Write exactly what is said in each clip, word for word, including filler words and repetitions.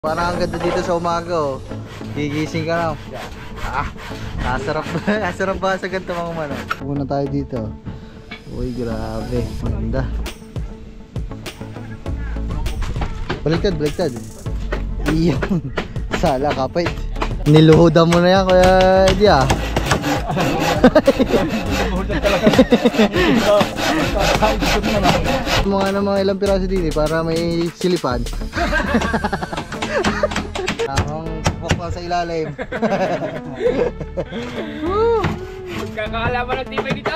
Parang ang ganda dito sa umaga oh. Gigising ka na. Ah, nasarap ba? Nasarap ba sa ganito mga mano? Muna tayo dito. Uy, grabe. Ganda. Baliktad, baliktad. Iyon. Sala kapit. Niluhudan mo na yan, kuya Eddie ah. Mga na mga ilang piraso din eh, para may silipan. Ang pukpok sa ilalim. Magkakalaban ng tibay dito.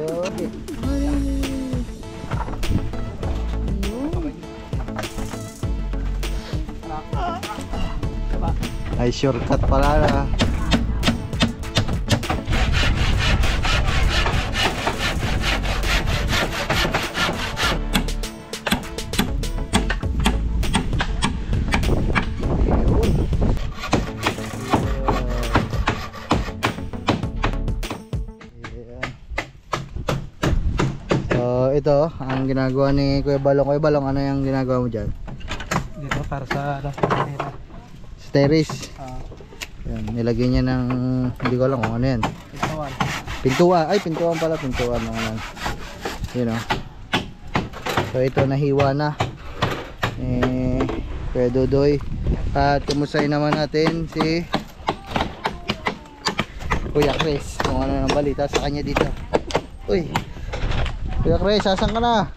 Ay, shortcut pala na. So ito ang ginagawa ni Kuya Balong. Kuya Balong, ano yung ginagawa mo dyan? Dito para sa Terrace. uh, Yan, nilagay niya ng, hindi ko alam kung ano yan. pintuan. Pintuan, ay pintuan pala, pintuan mga lang. Yun o. So ito nahiwa na. Eh, Kuya Dudoy. At kumustahin naman natin si Kuya Chris. Kung ano ng balita sa kanya dito. Uy, Kuya Chris, asan ka na?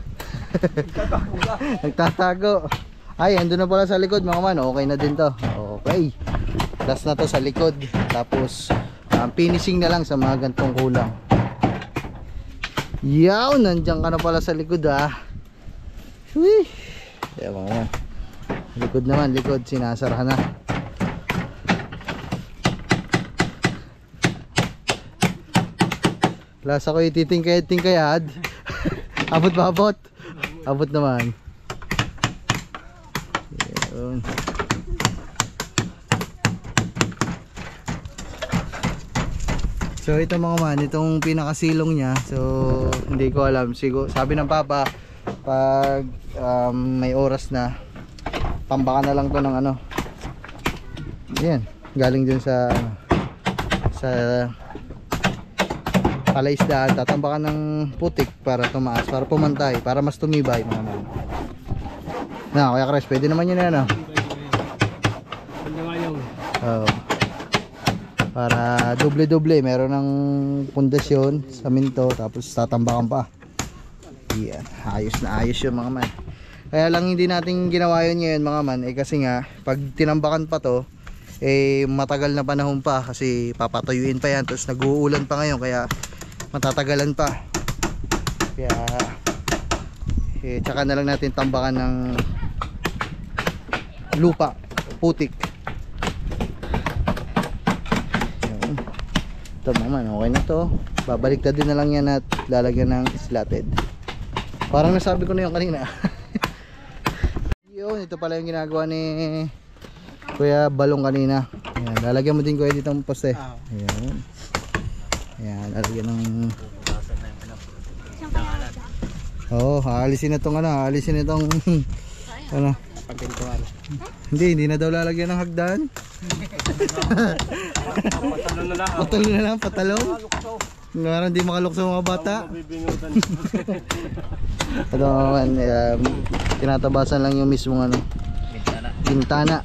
Nagtatago. Ay, andun na pala sa likod mga man. Okay na din to. Okay. Last na to sa likod. Tapos um, finishing na lang sa mga gantong kulang. Yaw, nandiyan ka na pala sa likod ah. Uy. Kaya mga man. Likod naman, likod. Sinasara na. Last ako ititingkayad-tingkayad. Abot ba abot? Abot naman. Yun. So ito mga man, itong pinakasilong niya. So hindi ko alam, siguro sabi ng papa pag um, may oras na tambakan na lang to ng ano. Yan, galing dun sa ano, sa palaisdaan, tatambakan ng putik para tumaas, para pumantay, para mas tumibay mga man. Na, Kuya Chris, pwede naman yun ano. Oh. Para doble-doble, meron ng pundasyon, saminto, tapos tatambakan pa. Yan, ayos na ayos yun mga man. Kaya lang hindi natin ginawa yun ngayon mga man, eh kasi nga, pag tinambakan pa to, eh matagal na panahon pa kasi papatuyuin pa yan, tapos nag-uulan pa ngayon, kaya matatagalan pa. Kaya, eh tsaka na lang natin tambakan ng lupa, putik. Yun. Ito naman, okay na to. Babaliktad din na lang yan at lalagyan ng slatted. Parang nasabi ko na yung kanina. Yun, ito pala yung ginagawa ni Kuya Balong kanina. Ayan, lalagyan mo din Kuya dito ang poste. Ayan. Ayan, lalagyan ng oh, haalisin na itong ano, haalisin na itong ano, Pagpintuan. hindi, hindi na daw lalagyan ng hagdan. Patalon na lang. Patalon na lang, patalon. Ngayon hindi makalukso mga bata. Ito naman, um, tinatabasan lang yung mismong ano, bintana.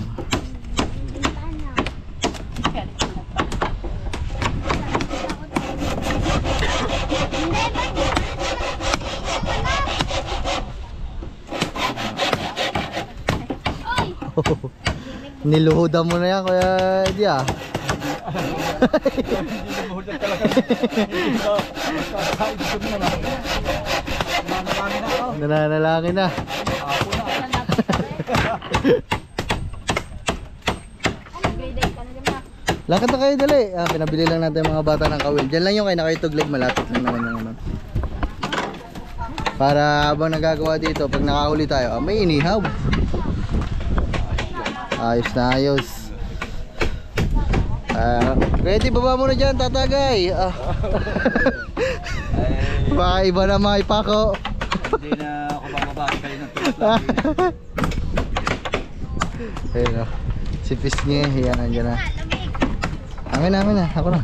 Niluhudan mo na yan, Kuya Eddie ah. Nananalangin na. Lakad na kayo dali. Ah, pinabili lang natin mga bata ng kawil. Diyan lang yung kayo nakayutuglig, malapit lang naman yung ano. Para habang nagagawa dito, pag nakahuli tayo, ah, may inihaw. Ayos na ayos. Uh, ready, baba mo na dyan, tatagay. Ah. Baka iba na mga ipako. Hindi na ako bababa kayo ng tulad lagi. Ayun o. Si Pisngi, yan, andyan na. Amin, amin na, ako na.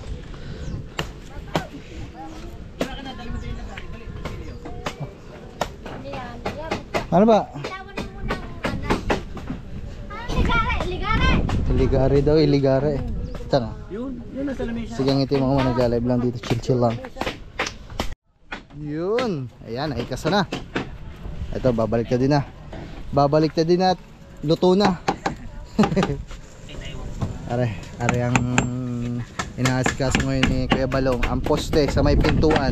Ano ba? Iligare daw, iligare. Ito na. Yun, yun nasa lamesa. Sige nga ito yung mga mga nag-live lang dito, chill chill lang. Yun, ayan, ay kasa na. Ito, babalik ka din na. Babalik ka din at luto na. Are, are ang inaasikaso ngayon ni Kuya Balong, ang poste sa may pintuan.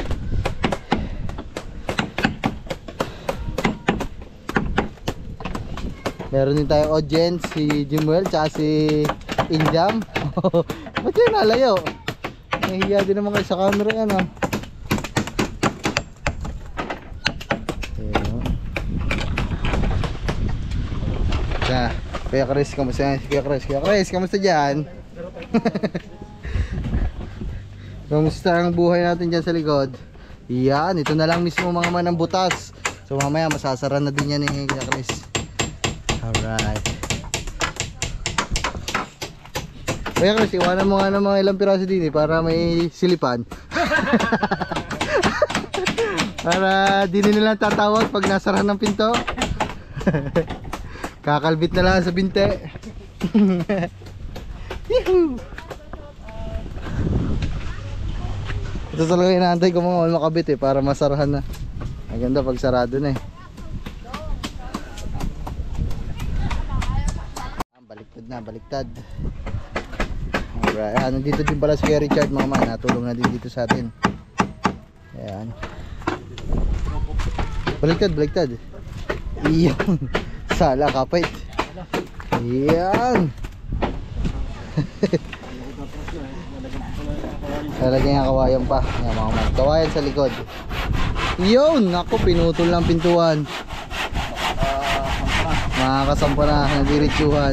Meron din tayong audience, si Jimuel tsaka si Injam. Ba't yun nalayo? Nahihiya din naman kayo sa camera yan ah. Kaya, Kuya Chris, kamusta yan? Kuya Chris, Kuya Chris, kamusta dyan? Kamusta ang buhay natin dyan sa likod? Yan, ito na lang mismo mga manang butas. So mamaya masasara na din yan ni Kuya Chris. Alright. Kuya Chris, iwanan mo nga ng mga ilang piraso din eh, para may silipan. Para di nila tatawag pag nasara ng pinto. Kakalbit na lang sa binte. Yuhu! Ito talaga inaantay ko mga makabit eh, para masarahan na. Ang ganda pag sarado na eh. Baliktad na, baliktad. Alright, ah, nandito din pala si Kuya Richard mga man, natulong na din dito sa atin. Ayan. Baliktad, baliktad. Iyon. Sala kapit. Ayan. Lalagyan nga kawayan pa. Ayan mga man, kawayan sa likod. Iyon, naku, pinutol ng pintuan. Makakasampa na ng diretsuhan.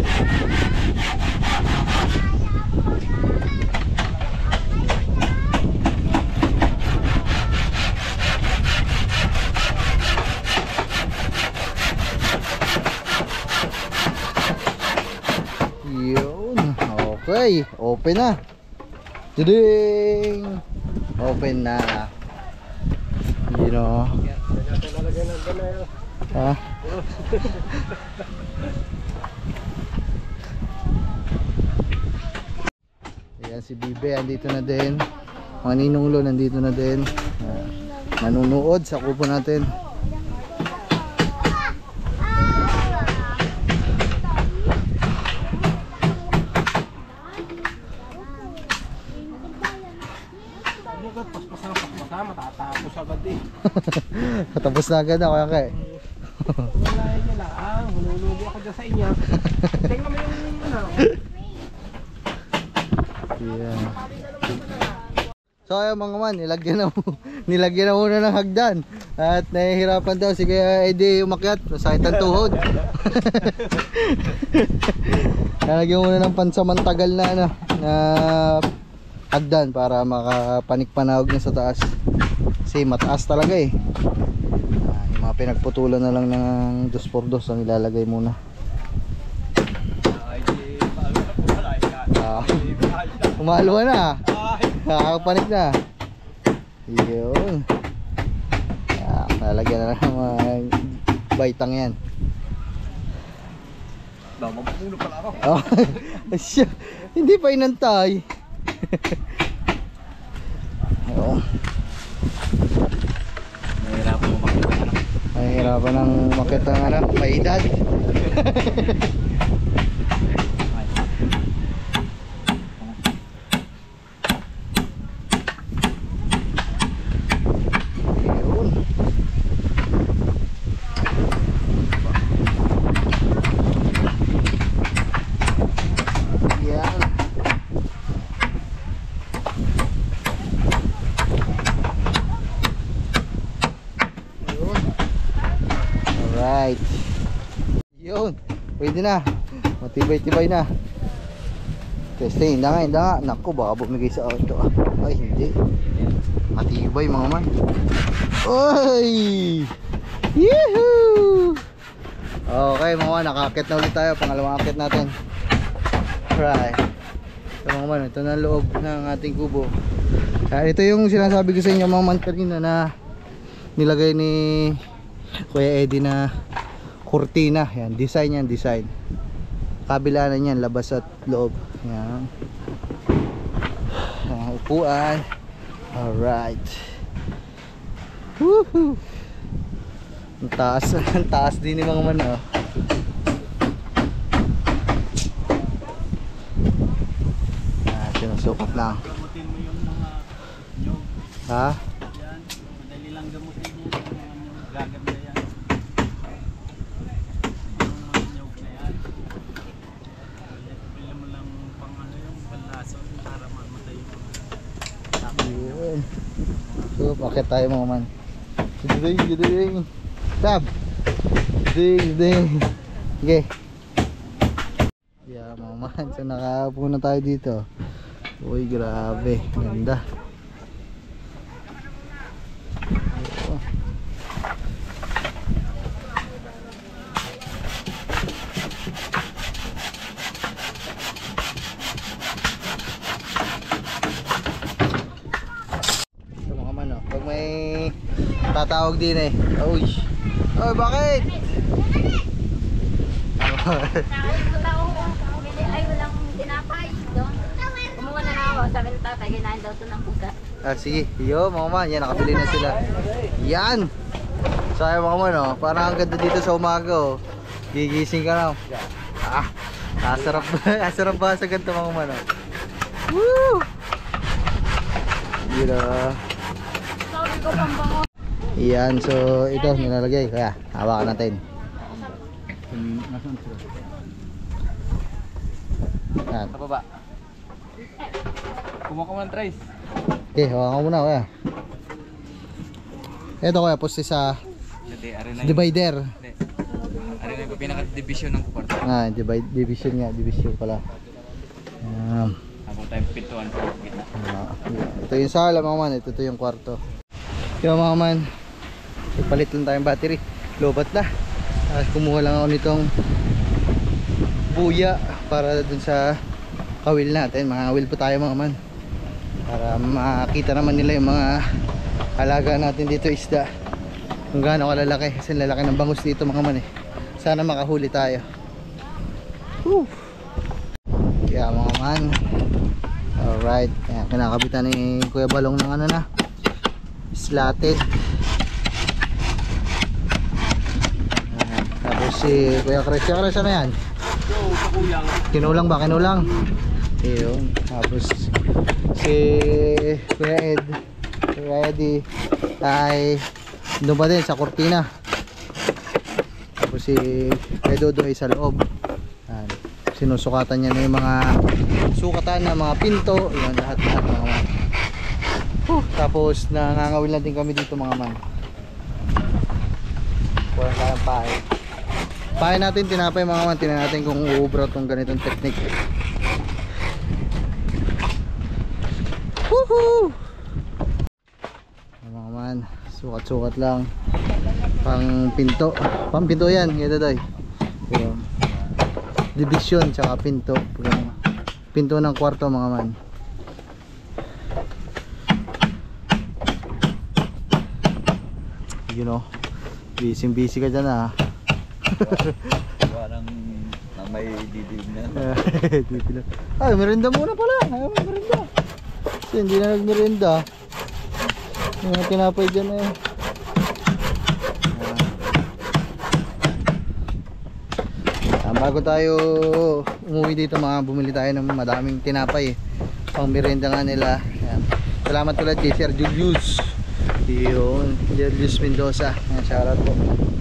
Yun, okay, open na. Tuding! Open na. You know. Ha? Ayan si Bibe, andito na din. Mga ninunglo nandito na din. Uh, nanunood sa kupo natin. Matatapos agad eh. Tapos na agad ako kaya. Wala niya lang. Hululugi ako dyan sa inyo. Tingnan mo yung ano. Yeah. So ayun mga man, nilagyan na, nilagyan na muna ng hagdan. At nahihirapan daw si Kuya Eddie umakyat. Masakit ang tuhod. Nalagyan muna ng pansamantagal na ano, na hagdan para makapanik-panahog na sa taas. Kasi mataas talaga eh. Ah, yung mga pinagputulan na lang ng dos por dos ang ilalagay muna. Ah, umalwa na. Nakakapanik na. Yun. Ah, nalagyan na lang ng mga baitang yan. Mapupulo pala ako. Oh, siya, hindi pa inantay. Oo. Nahihirapan mo makita ng anak. Nahihirapan ng makita ng anak, may edad. Yun. Yan. Alright. Yun. Pwede na. Matibay-tibay na. Testing. Hinda nga, hinda nga. Naku, baka bumigay sa auto. Ay, hindi. Matibay mga man. Oy! Yehoo! Okay mga man, nakakit na ulit tayo. Pangalawang akit natin. Right. So mga man, ito na ang loob ng ating kubo. Ah, ito yung sinasabi ko sa inyo mga man kanina na nilagay ni Kuya Eddie na kurtina. Yan, design yan, design. Kabilaan yan, labas at loob. Yan. Ang upuan. Alright. Woohoo! Ang taas, ang taas din ni mga man, oh. Ah, sinusukat lang. Gamutin mo yung mga nyog. Ha? Yan. Madali lang gamutin yan. Yung mga nyog. Gaganda yan. Yung mga nyog na yan. Pili mo lang pang ano yung panlason para mamatay yung mga tama. Yun. So, bakit tayo mga man? Ding, ding. Tab. Ding, ding. Okay. Yeah, mga man. So, nakaupo na tayo dito. Uy, grabe. Ganda. Oh. So, mga man, oh. Pag may tatawag din eh. Uy. Uy, bakit? Nakalimutan ko kung bumili ay walang tinapay doon. Kumuha na na ako, sabi ng tatay, kinain daw ito ng pusa. Ah, sige. Yo, mga man. Yan, nakabili na sila. Yan. So, ay mga man, oh. Parang ang ganda dito sa umaga, oh. Gigising ka na. Ah, asarap ba? Asarap ba sa ganito mga man, oh. Woo! Gira. Sabi ko pambango. Yan, so ito nilalagay. Kaya, hawakan natin. Yan. Sa baba. Kumuha ka man, Trace. Okay, hawakan ko muna, kaya. Ito kaya, poste sa Hindi, arin na divider. Hindi. Arin na yung pinaka-division ng kwarto. Ah, divide, division nga, division pala. Yan. Habang tayo pintuan sa gitna. Ah, ito yung sala mga man, ito, ito yung kwarto. Yung mga man, ipalit lang tayong battery. Lobat na. Ah, kumuha lang ako nitong buya para dun sa kawil natin. Mga kawil po tayo mga man. Para makita naman nila yung mga alaga natin dito isda. Kung gaano kalalaki. Kasi lalaki ng bangus dito mga man eh. Sana makahuli tayo. Woo! Kaya mga man, alright, kaya kinakabitan ni Kuya Balong ng ano na, slatted. Ayan. Tapos si Kuya Chris, Kuya Chris ano yan? Yo, sa kuyang. Kinulang ba? Kinulang? Ayun. Tapos si Kuya Ed, Kuya Eddie ay doon pa din sa kortina. Tapos si Kuya Dodo ay sa loob. Ayan. Sinusukatan niya na yung mga sukatan na mga pinto, yun lahat-lahat mga man. Huh, tapos nangangawil na din kami dito mga man. Kulang tayong pahay. Pahay natin, tinapay mga man. Tingnan natin kung uubra tong ganitong technique. Woohoo! Mga man, sukat-sukat lang. Pang pinto. Pang pinto yan, ito doy. Yun. Division tsaka pinto. Pinto ng kwarto mga man. You know, busy busy ka dyan ah. Parang na may didilig na. Didilig. Ay, merinda muna pala. Ay, merinda. Kasi hindi na nagmerinda. Yung mga tinapay dyan eh. Ah, bago tayo umuwi dito mga, bumili tayo ng madaming tinapay eh. Pang merienda nga nila. Ayan. Salamat ulit kay Sir Julius. Yun, Julius Mendoza. Ayan, shoutout po.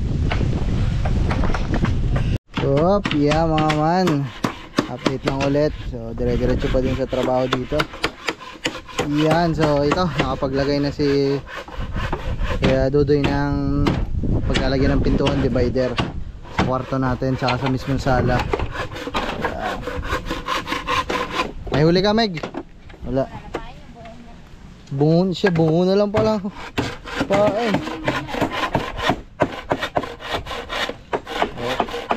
So, yeah mga man, update lang ulit. So, dire-diretso pa din sa trabaho dito. Yan, so ito, nakapaglagay na si Kaya Dudoy ng paglalagyan ng pintuan divider sa kwarto natin, tsaka sa mismong sala. Yan. May huli ka, Meg? Wala. Bungon siya, bungon na lang pala. Pain.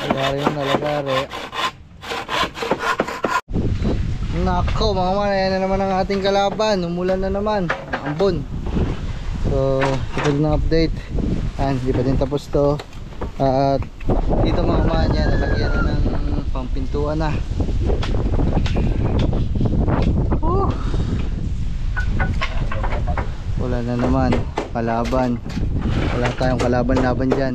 Lagari yung nalagari. Nako mga man, ayan na naman ang ating kalaban. Umulan na naman, ambon. So ito na update. Ayan, hindi pa din tapos to. At dito mga man, yan, nalagyan na ng pampintuan na. uh. Wala na naman kalaban. Wala tayong kalaban-laban dyan.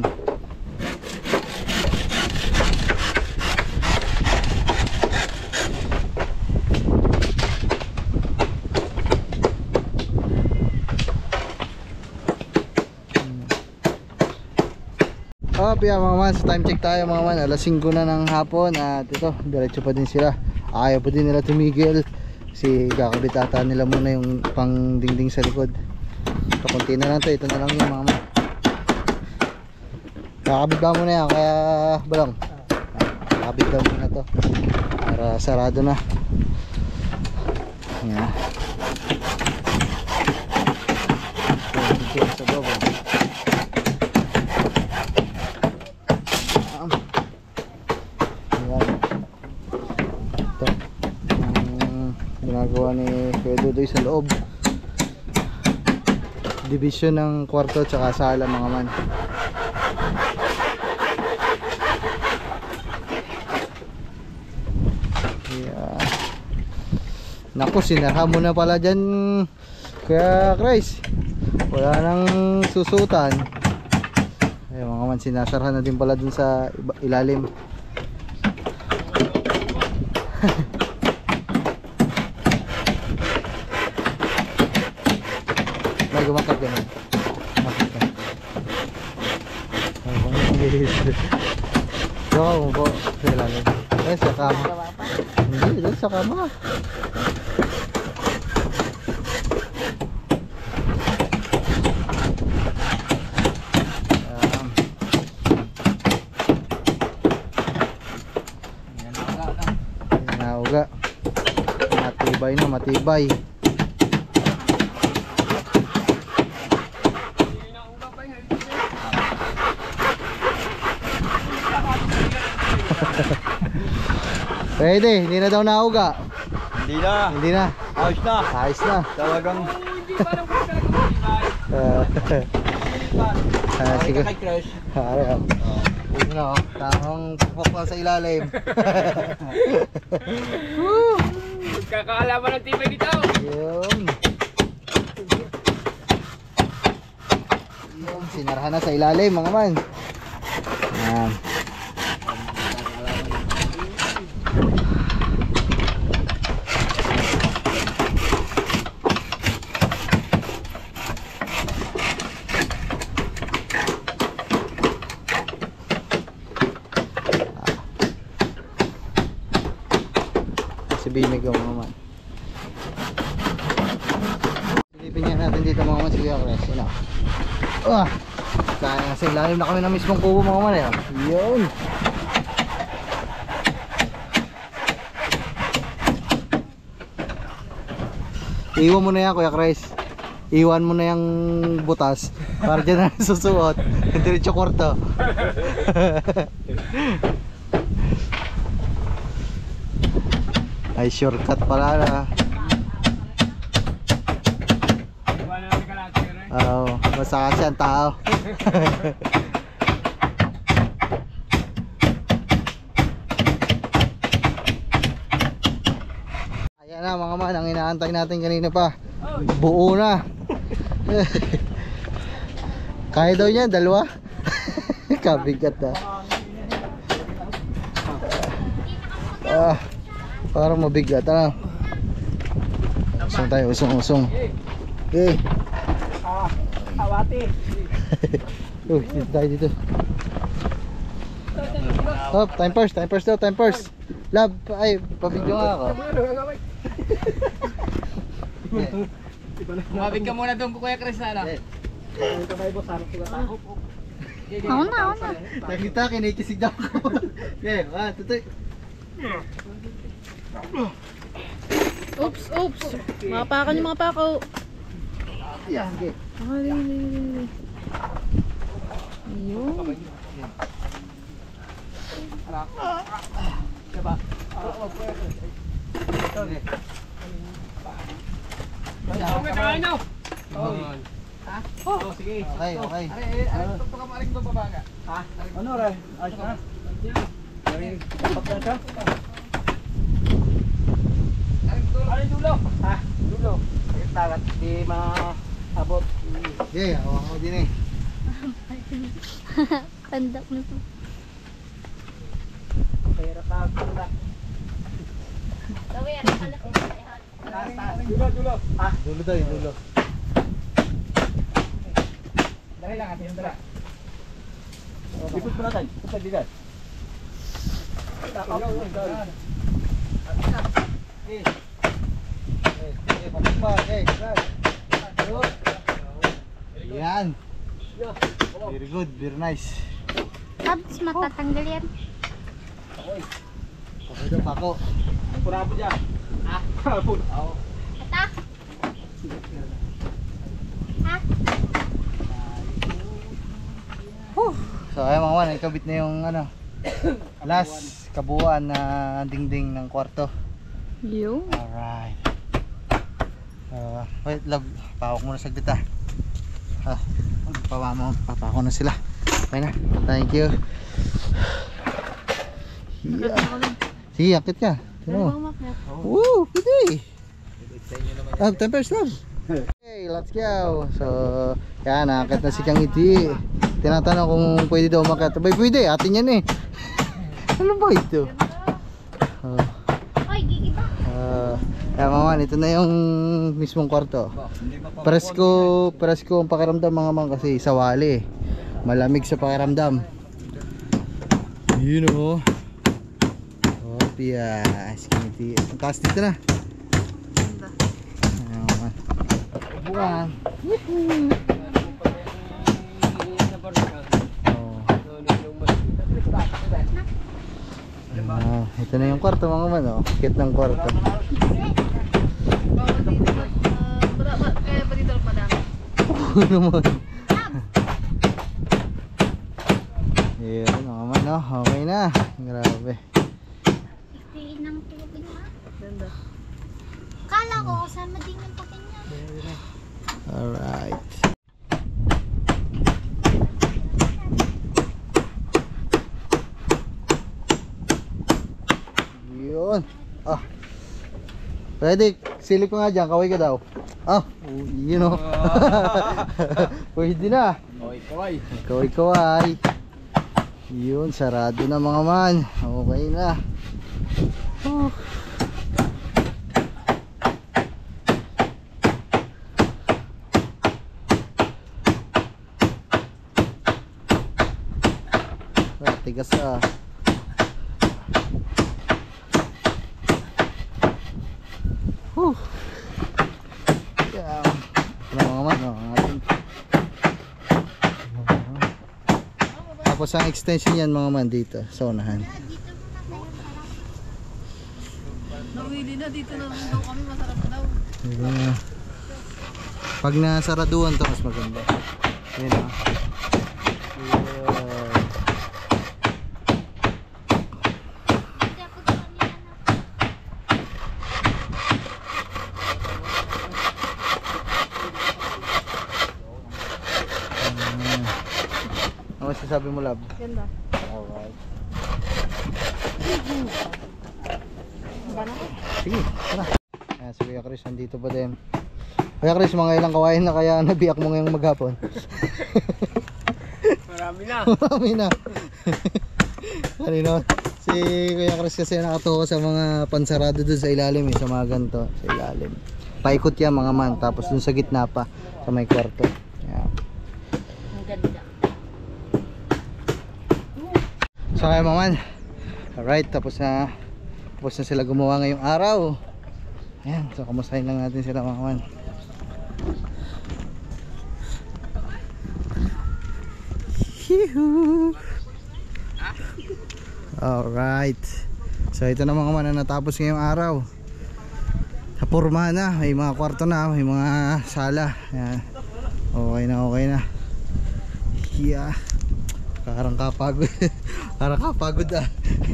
Oh, yeah, mga man, so time check tayo mga man, alas singko na ng hapon at ito, diretso pa din sila. Ayaw pa din nila tumigil kasi kakabit ata nila muna yung pang dingding sa likod. Kakunti na lang to, ito na lang yung mga man. Kakabit ba muna yan, kaya balong kakabit daw muna to para sarado na. Yan. So, sa baba. Ginagawa ni Kuya Dudoy sa loob, division ng kwarto tsaka sala mga man. Yeah. Naku, sinarha mo na pala dyan Kuya Chris, wala nang susutan. Ay mga man, sinasarha na din pala dun sa ilalim. Gumakat ka na. Gumakat ka. Gawa mo po sa ilalim. Eh, sa kama. Hindi, doon sa kama. Um, yan na uga. Matibay na, matibay. Pwede, hindi na daw nauga. Hindi na. Hindi na. Ayos na. Ayos na. Talagang Ah, sige. kay Crush. Ay, ah. Yun na, oh. Tamang pupok lang sa ilalim. Kakakalaman ng tibay dito. Yun. Yun, sinarahan na sa ilalim mga man. Yan. Bimig yung mga man. Silipin niya natin dito mga man si Kuya Chris. Yun o. Ah! Kaya nasa ilalim na kami ng mismong kubo mga man. Eh. Yun! Iwan mo na yan Kuya Chris. Iwan mo na yung butas para dyan na susuot. Diretso kwarto. Ay shortcut pala na. Oo, oh, basta kasi ang tao. Ayan na mga man, ang inaantay natin kanina pa. Buo na. Kaya daw niya, dalawa. Kabigat na. Ah. Parang mabigat, ano? Usong tayo, usong, usong. Okay. Ah, awati. Uy, dito tayo dito. Hop, time first, time first daw, time first. Love, ay, pabidyo nga ako. Mabig ka muna doon Kuya Chris na. Ako na, ako na. Nakita, kinikisig daw ako. Okay, one, two, three. Oops, oops. Mapakan yung mga pako. Yan, okay. Ay, ay, ay. Ayun. Anak. Diba? Oo, pwede. Okay. Ano ka kain no? Oo. Ha? Oh, sige. Okay, okay. Ay, ay, ay, ito ka maring babaga. Ha? Ano rin? Ayos na. Ay, kapag na siya. Ay, dulo. Ano yung dulo? Ha? Dulo. Ayun tagat. Di maabot. Okay, ako ako din eh. Pandak na to. Pero tagat na. Gawin, ang kalaki na yan. Dulo, dulo. Ha? Dulo daw, yung dulo. Dali lang atin yung dala. Ikot mo natin. Ikot sa bigat. Takaw. Okay. Okay, papag pa. Okay, right. Yan. Very good, very nice. Tabs, matatanggal yan. Okay daw, pako. Purabo dyan. Ha? Purabo. Oo. Ata? Ha? So ayun mga man, ikabit na yung ano last kabuuan na dingding ng kwarto. Yo. Alright. Uh, wait, love, pawak muna saglit ah. Ah, pawamo, papako na sila. Okay na, thank you. Yeah. Sige, akit ka. Tino mo. Woo, pwede. Ah, tempers love. Okay, let's go. So, yan, akit na si Kang Iti. Tinatanong kung pwede daw umakyat. Bay, pwede, atin yan eh. Ano ba ito? Oh. Oy, gigiba. Uh, kaya maman, ito na yung mismong kwarto. Presko, presko ang pakiramdam mga man kasi sa wali. Malamig sa pakiramdam. You know. Oh, piyas. Kiniti. Ang taas dito na. Ayan maman. Buwan. Ah, ito na yung kwarto mga man, oh. Kit ng kwarto. Bawal dito. Uh, kaya ba dito madami? Oo naman. Ayan mga man, oh. Okay na. Grabe. Itiin ng tubig na. Ganda. Kala ko kasama din yung pakin niya. Alright. Yun. Ah. Pwede, silip ko nga dyan, kaway ka daw. Ah, you know. Pwede na. Oy, kaway. Kaway kaway. Yun, sarado na mga man. Okay na. Oh. Ah, tigas ah. Whew. Yeah. Wala mga man, no? Ang ating... Tapos ang extension yan mga man dito sa unahan. Nawili na dito na daw kami, masarap na daw. Yeah. Pag nasaraduan to mas maganda. Yun ah. Ano masasabi mo, love? Ganda. Alright. Sige, tara. Ayan, si Kuya Chris, nandito pa din. Kuya Chris, mga ilang kawain na kaya nabiyak mo ngayong maghapon? Marami na. Marami na. Kanino? Si Kuya Chris kasi nakatuko sa mga pansarado dun sa ilalim eh, sa mga ganito, sa ilalim. Paikot yan mga man, tapos dun sa gitna pa, sa may kwarto. Ayan. Ang ganda. So kaya mga man, alright, tapos na tapos na sila gumawa ngayong araw. Ayan, so kamustahin lang natin sila mga man. Alright, so ito na mga man na natapos ngayong araw. Napurma na, may mga kwarto na, may mga sala. Ayan. Okay na, okay na. Yeah. Parang kapagod. Parang kapagod ah.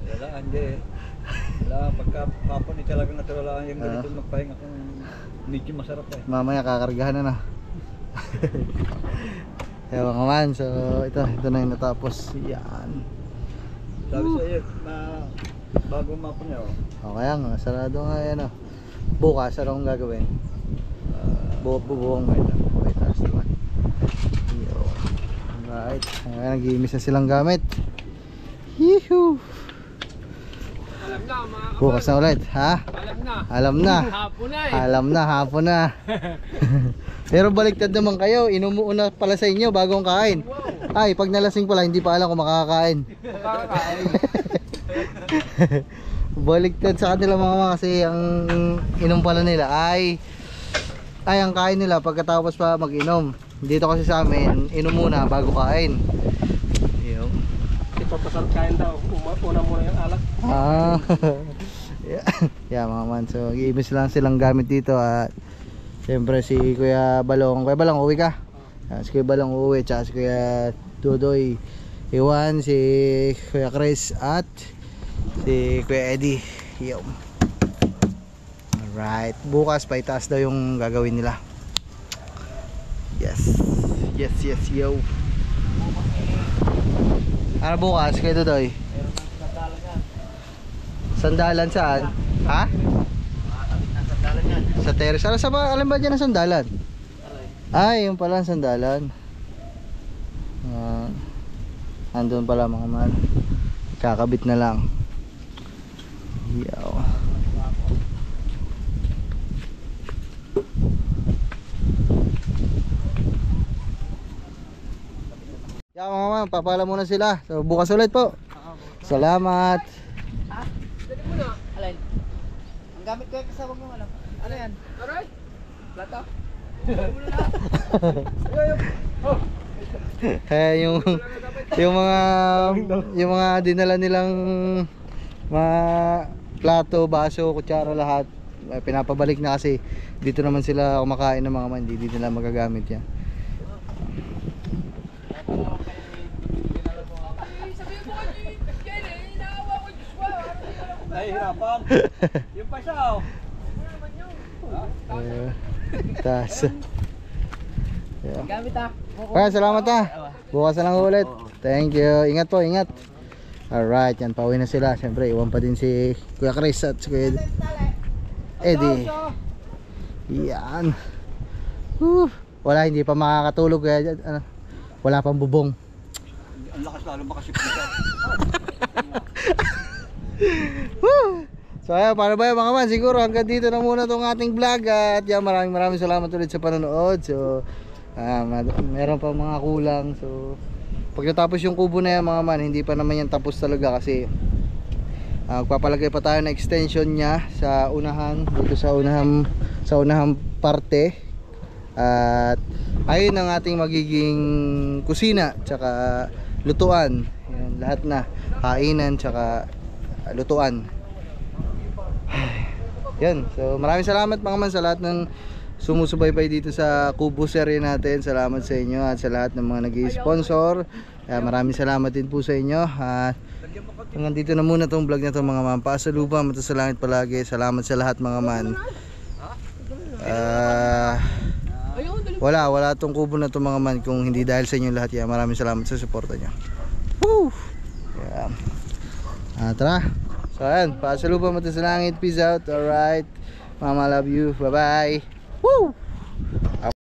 Wala, hindi. Wala, pagka hapon eh talagang natulalaan yung ganito magpahinga kung medyo masarap eh. Mamaya kakargahan na na. Ewan ka man, so ito, ito na yung natapos. Yan. Sabi sa iyo, na bago mapon niya oh. O kaya nga, sarado nga yan o. Bukas, ano kong gagawin? Uh, Bu bubuong may may taas naman. Yo. Alright, ayan, nag-iimis na silang gamit. Yehoo! Alam na mga kaman. Bukas na ulit, ha? Alam na. Alam na. Hapon na eh. Alam na, hapon na. Pero baliktad naman kayo, inumuuna pala sa inyo bagong kain. Ay, pag nalasing pala, hindi pa alam kung makakain. Makakain. Baliktad sa kanila mga mga kasi ang inom pala nila ay ay ang kain nila pagkatapos pa mag-inom. Dito kasi sa amin, inom muna bago kain. Yo. Ipapasal kain daw. Uma, una muna yung alak. Ah. Yeah. Yeah, mga man. So, i-imbis lang silang gamit dito at siyempre si Kuya Balong. Kuya Balong, uwi ka? Ah, si Kuya Balong uwi, tsaka si Kuya Tudoy, Iwan, si Kuya Chris at si Kuya Eddie. Yo. Alright, bukas pa itaas daw yung gagawin nila. Yes. Yes, yes, yo. Ano bukas, Kuya Tudoy? Sandalan saan? Ha? Sa terrace. Ano sa ba? Alam ba dyan ang sandalan? Ay, yung pala ang sandalan. Uh, andun pala mga man. Kakabit na lang. Yaw. Yaw mga man, papala muna sila. So bukas ulit po. Salamat. Dali mo na. Alin? Ang gamit ko yung kasama mo alam. Ano yan? Aray. Plata. Eh yung yung mga yung mga dinala nilang mga plato, baso, kutsara lahat eh, pinapabalik na kasi dito naman sila kumakain ng mga man, hindi nila magagamit yan. nahihirapan. Yung pa siya oh. Uh, tas. Yeah. Gamit ah. Kaya salamat ah. Bukas na lang ulit. Thank you. Ingat po, ingat. Alright, yan pauwi na sila. Siyempre, iwan pa din si Kuya Chris at si Kuya Eddie. Yan. Whew. Wala, hindi pa makakatulog kaya ano, wala pang bubong. Ang lakas lalo makasip nito. Woo! So ayan, para ba yung mga man, siguro hanggang dito na muna itong ating vlog. At yan, maraming maraming salamat ulit sa panonood. So uh, meron pa mga kulang. So pag natapos yung kubo na yan mga man, hindi pa naman yan tapos talaga. Kasi uh, papalagay pa tayo na extension nya sa unahan, dito sa unahan, sa unahan parte. At ayun ang ating magiging kusina tsaka lutuan. Yan, lahat na, kainan tsaka lutuan. Yan, so maraming salamat mga man sa lahat ng sumusubaybay dito sa Kubo serye natin. Salamat sa inyo at sa lahat ng mga nag-i-sponsor. uh, Maraming salamat din po sa inyo. At uh, hanggang dito na muna tong vlog na to mga man. Paasalupa, mata sa langit palagi. Salamat sa lahat mga man. uh, Wala, wala tong kubo na to mga man kung hindi dahil sa inyo lahat. Yan, maraming salamat sa suporta nyo. Woo! Yan. uh, Tara. So ayan, paasalupa, mata sa langit. Peace out. Alright, mama, love you. Bye bye. Woo!